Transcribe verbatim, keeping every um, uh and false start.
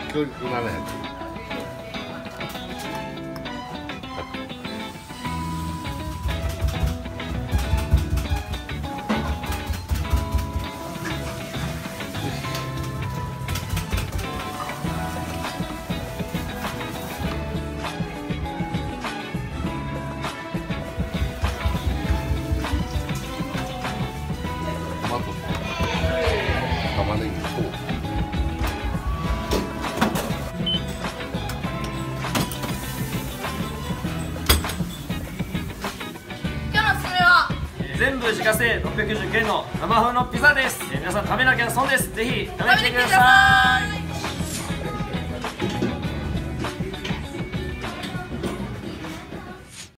教育ならやトマトと玉ねぎと全部自家製ろっぴゃくきゅうじゅうきゅうえんの生風のピザです。えー皆さん食べなきゃ損です。ぜひ食べてみてください。